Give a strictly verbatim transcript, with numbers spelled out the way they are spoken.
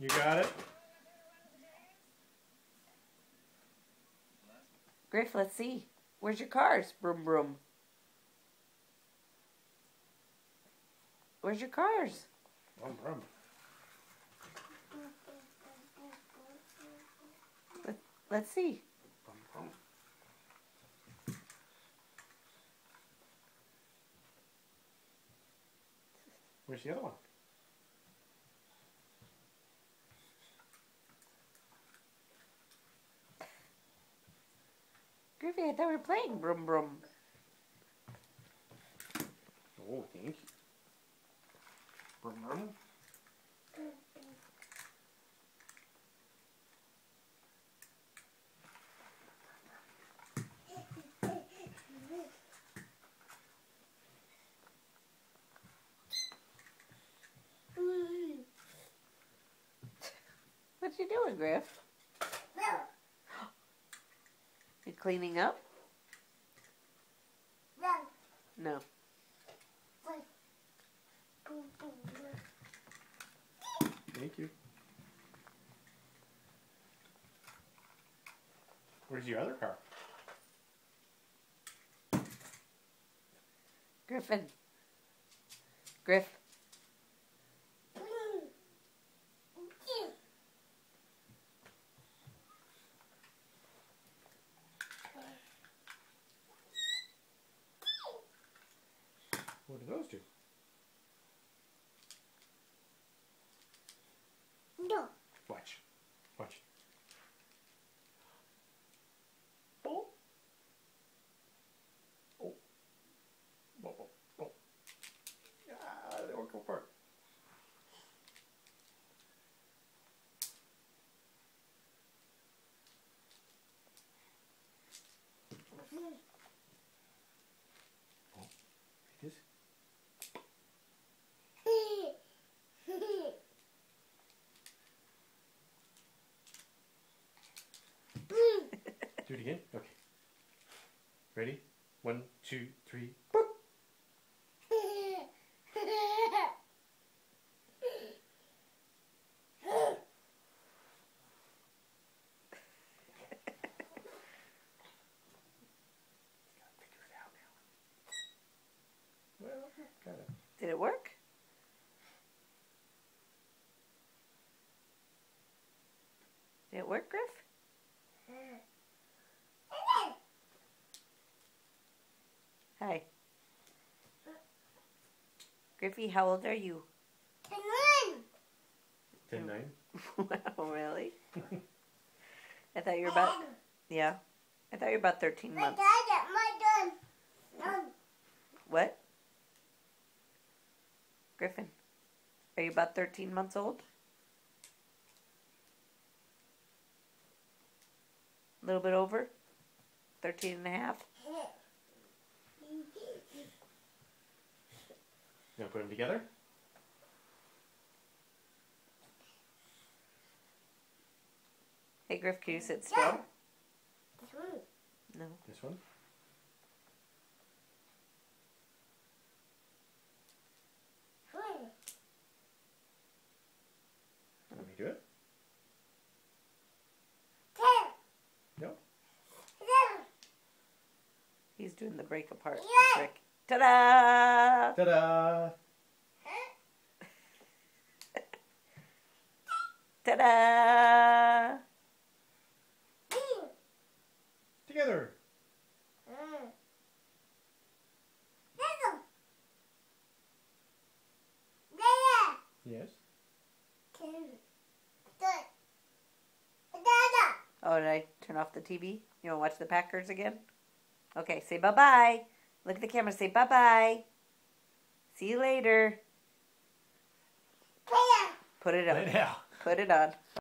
You got it? Griff, let's see. Where's your cars? Broom, broom. Where's your cars? Brum, brum. Let, let's see. Brum, brum. Where's the other one? Griffy, I thought we were playing broom, broom. Oh, thank you. Brum, brum. What you doing, Griff? You cleaning up? No. Thank you. Where's your other car? Griffin. Griff. What do those do? No. Watch. Watch. Oh. Oh. Oh. Oh. Oh. Ah, they won't go apart. Oh, it is. Do it again? Okay. Ready? One, two, three, boop! Gotta figure it out now. Well, got it. Did it work? Did it work, Griff? Hi. Griffy, how old are you? Ten nine. Wow, really? I thought you were about, yeah. I thought you were about thirteen months. What? Griffin, are you about thirteen months old? A little bit over? thirteen and a half? You gonna put them together? Hey, Griff, can you sit still? No. This one? Let me do it. No. He's doing the break apart trick. Ta-da! Ta-da! Ta-da! Together. Yes. Oh, did I turn off the T V? You want to watch the Packers again? Okay, say bye-bye. Look at the camera, say bye-bye. See you later. Put it on. Lay down. Put it on.